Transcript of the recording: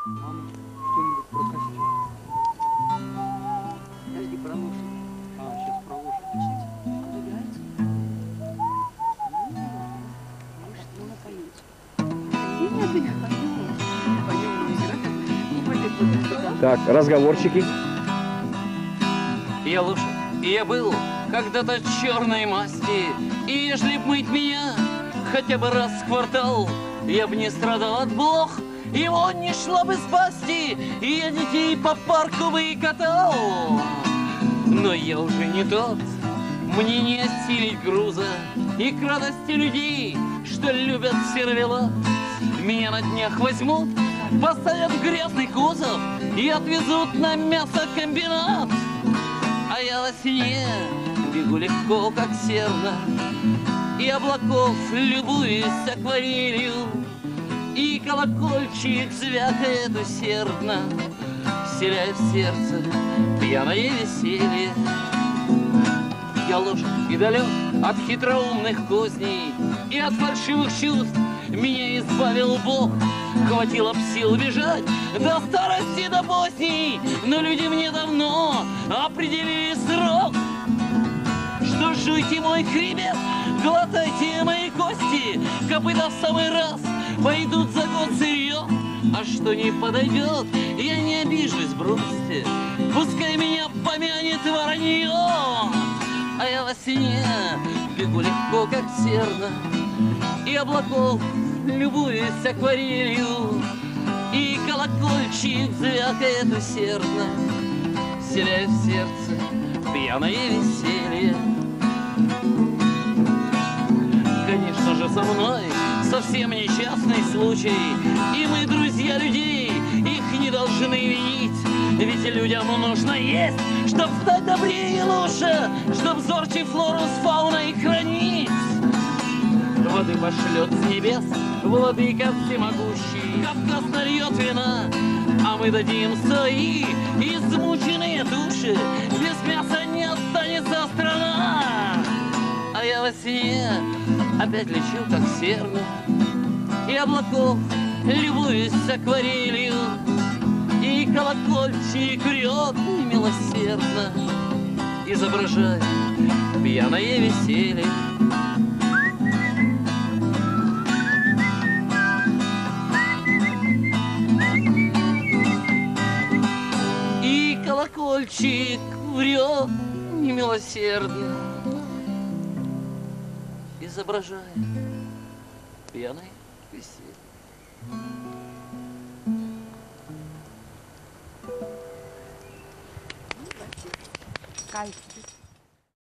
Мама, что-нибудь про костюм. Подожди, про лошадь. Сейчас про лошадь. Выбирайте. Может, ну напоете. Нет, поем. Так, разговорчики. Я лошадь, и я был когда-то черной масти, и ежели б мыть меня хотя бы раз в квартал, я б не страдал от блох, его не шло бы спасти, и я детей по парку бы и катал. Но я уже не тот, мне не осилить груза, и к радости людей, что любят сервелат, меня на днях возьмут, поставят в грязный кузов и отвезут на мясокомбинат. А я во сне бегу легко, как серна, и облаков любуюсь акварелью, и колокольчик звякает усердно, вселяя в сердце пьяное веселье. Я лошадь и далек от хитроумных козней и от фальшивых чувств, меня избавил Бог. Хватило б сил бежать до старости, до поздней, но люди мне давно определили срок. Что жуйте мой хребет, глотайте мои кости, копыта в самый раз пойдут за год сырье. А что не подойдет, я не обижусь, бросьте, пускай меня помянет воронье. А я во сне бегу легко, как серна, и облаков любуюсь акварелью, и колокольчик звякает усердно, вселяя в сердце пьяное веселье. Конечно же, со мной совсем несчастный случай, и мы друзья людей, их не должны винить, ведь людям нужно есть, чтоб стать добрее и лучше, чтоб зорче флору с фауной хранить. Воды пошлет с небес владыка всемогущий, Кавказ нальет вина, а мы дадим свои измученные души, без мяса не останется страна. А я во сне опять лечу, как серна, и облаков любуюсь акварелью, и колокольчик врет немилосердно, изображая пьяное веселье. И колокольчик врет немилосердно, изображая пьяное веселье. Кайф.